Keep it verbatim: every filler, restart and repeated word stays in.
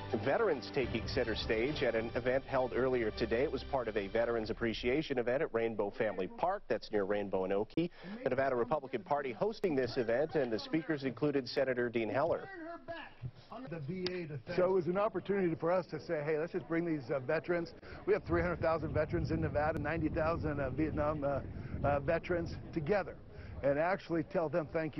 Veterans taking center stage at an event held earlier today. It was part of a Veterans Appreciation event at Rainbow Family Park. That's near Rainbow and Oakey. The Nevada Republican Party hosting this event, and the speakers included Senator Dean Heller. So it was an opportunity for us to say, hey, let's just bring these uh, veterans. We have three hundred thousand veterans in Nevada, ninety thousand uh, Vietnam uh, uh, veterans together, and actually tell them thank you.